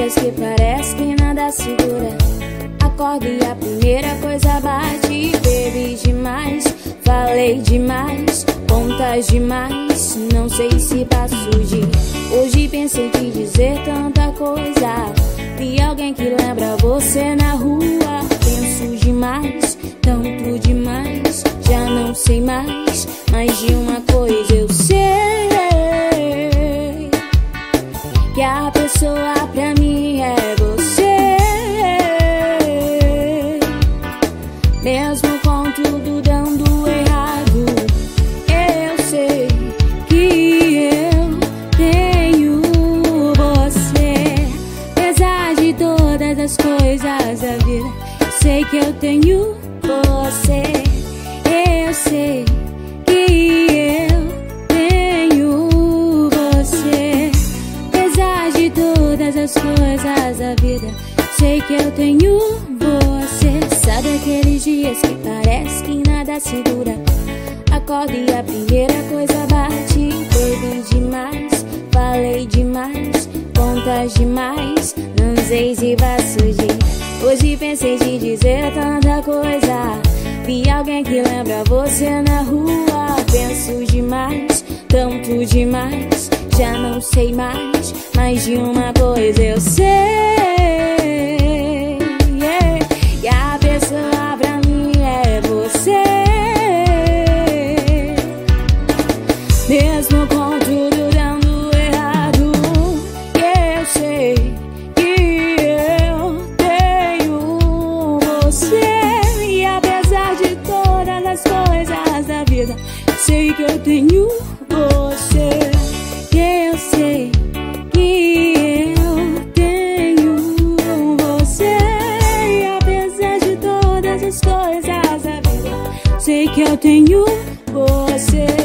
dias que parece que nada segura. Acordo e a primeira coisa bate. Bebi demais, falei demais, contas demais, não sei se passo de. Hoje pensei te dizer tanta coisa. Vi alguém que lembra você na rua. Penso demais, tanto demais, já não sei mais. Mas de uma coisa eu sei, que a pessoa pra mim é você. Mesmo com tudo dando errado, eu sei que eu tenho você. Apesar de todas as coisas da vida, eu sei que eu tenho você. Eu sei que eu tenho você. Apesar de todas as coisas da vida, sei que eu tenho você. Sabe aqueles dias que parece que nada segura? Acordo e a primeira coisa bate. Bebi demais, falei demais, contas demais, não sei se passo de. Hoje pensei te dizer tanta coisa. Vi alguém que lembra você na rua. Penso demais, tanto demais, já não sei mais. Mas de uma coisa eu sei, yeah, que a pessoa pra mim é você. Mesmo com tudo dando errado, eu sei que eu tenho você. E apesar de todas as coisas da vida, sei que eu tenho você. Eu sei que eu tenho você. E apesar de todas as coisas da vida, sei que eu tenho você.